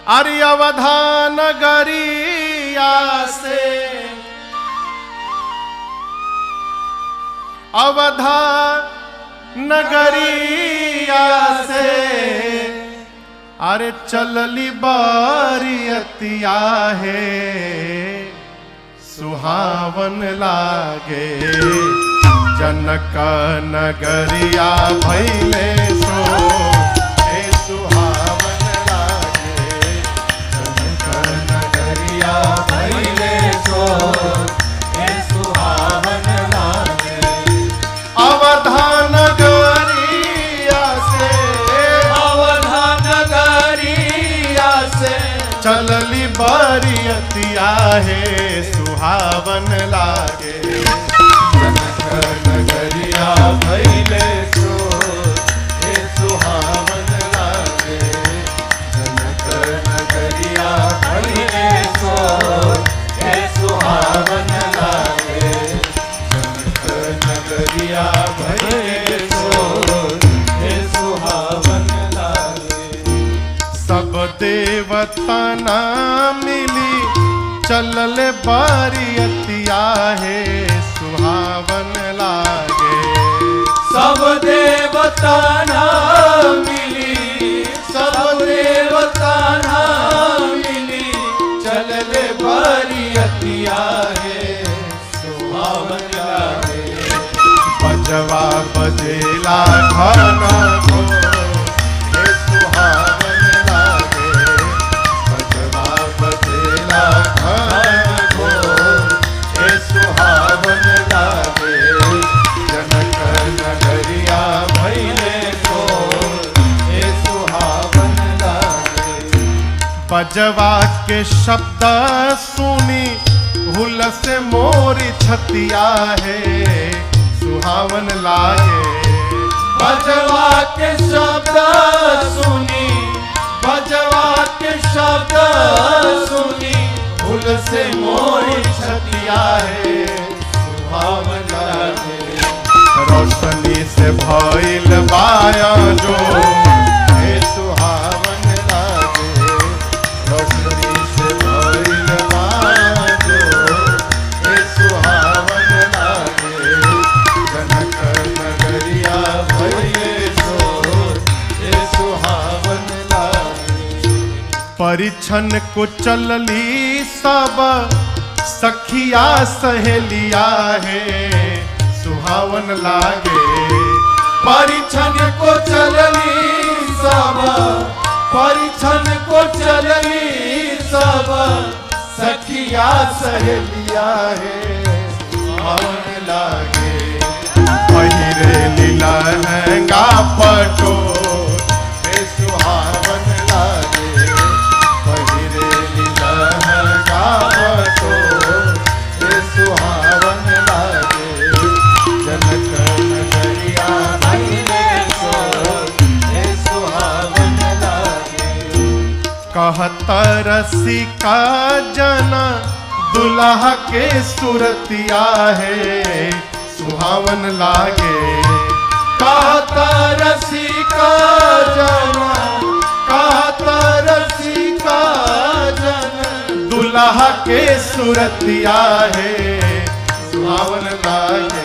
अरे अवधा नगरिया से, अवधा नगरिया से अरे चलली बारियतिया है, सुहावन लागे जनक नगरिया भैले सो, हे सुहावन लागे जनक नगरिया भैले सो, हे सुहावन लागे। अवधा नगरिया से, अवधा नगरिया से चलली बारियतिया है, सुहावन लागे जनक नगरिया भैले सो, हे सुहावन लागे जनक नगरिया भैले सो, हे सुहावन लागे जनक नगरिया भैले सो, हे सुहावन लागे। सब देवता ना मिली चलल बारियतिया है, सुहावन लागे। सब देवता ना मिली, सब देवता ना मिली चलल बारियतिया है, सुहावन लागे। बजवा बजेला घना घो, हे सुहावन लागे बजवा बजेला घना घो, हे सुहावन लागे जनक नगरिया भैले सो, हे सुहावन लागे। बजवा के शब्द सुनी हुल से मोरी छतिया है, सुहावन लागे। बजवा के शब्द सुनी, बजवा के शब्द सुनी फूल से मोरी छतिया है, सुहावन लागे। रोशनी से भइल बाया जो, हे सुहावन लागे रोशनी से भइल बाया जो, हे सुहावन लागे जनक नगरिया भैले सो, हे सुहावन लागे। परिछन को चलली सब सखिया सहेलिया है, सुहावन लागे। परिछन को चलली सब, परिछन को चलली सब सखिया सहेलिया है, सुहावन लागे। पहिरे लीला लहंगा पटो, हे सुहावन लागे पहिरे लीला लहंगा पटो, हे सुहावन लागे जनक नगरिया भैले सो, हे सुहावन लागे। कहत रसिका जना दुल्हा के सुरतिया है, सुहावन लागे। कहता रसिका जना, कहता रसिका जना दुल्हा के सुरतिया है, सुहावन लागे।